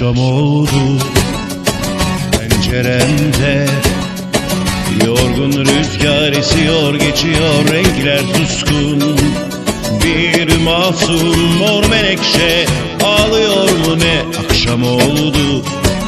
Akşam oldu penceremde, yorgun rüzgar esiyor geçiyor, renkler suskun. Bir masum mor menekşe ağlıyor mu ne? Akşam oldu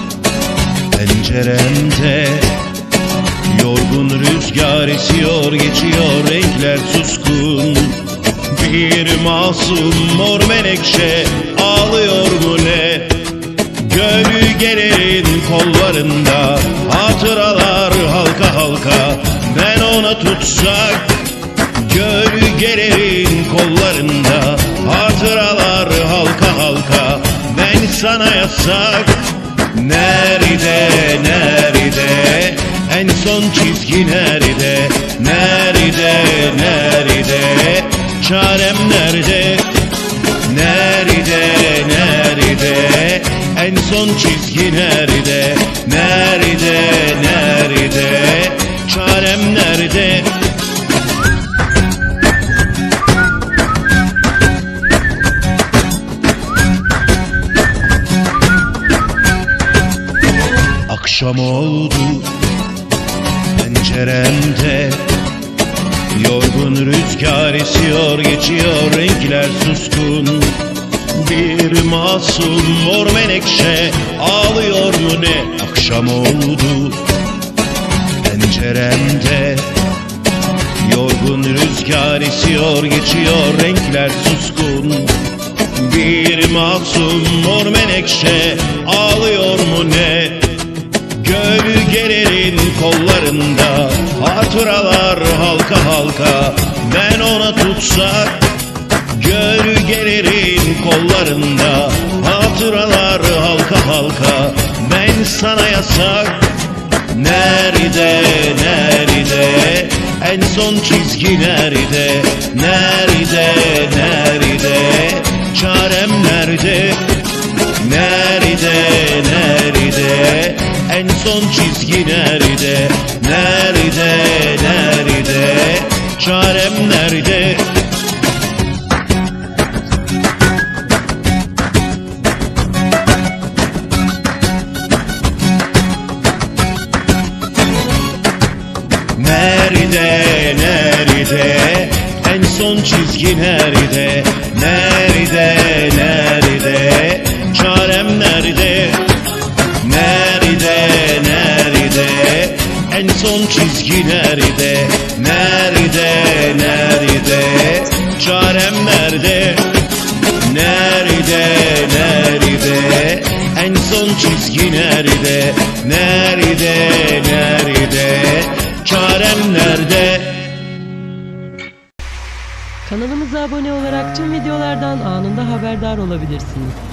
penceremde, yorgun rüzgar esiyor geçiyor, renkler suskun. Bir masum mor menekşe ağlıyor mu ne? Gölgelerin kollarında hatıralar halka halka, ben ona tutsak. Gölgelerin kollarında hatıralar halka halka, ben sana yasak. Nerede, nerede, en son çizgi nerede? Nerede, nerede, çarem nerede? Nerede, nerede, en son çizgi nerede? Nerede, nerede, çarem nerede? Akşam oldu penceremde, yorgun rüzgar esiyor geçiyor, renkler suskun. Bir masum mor menekşe ağlıyor mu ne? Akşam oldu penceremde, yorgun rüzgar esiyor geçiyor, renkler suskun. Bir masum mor menekşe ağlıyor mu ne? Gölgelerin kollarında hatıralar halka halka, ben ona tutsak. Gölgelerin kollarında hatıralar halka halka, ben sana yasak. Nerede, nerede, en son çizgi nerede? Nerede, nerede, çarem nerede? Nerede, nerede, en son çizgi nerede? Nerede, nerede, çarem nerede? Nerede, nerede, en son çizgi nerede? Nerede, nerede, çarem nerede? Nerede, nerede, en son çizgi nerede? Nerede, nerede, çarem nerede? Nerede, nerede, en son çizgi nerede? Nerede, nerede, çarem nerede? Kanalımıza abone olarak tüm videolardan anında haberdar olabilirsiniz.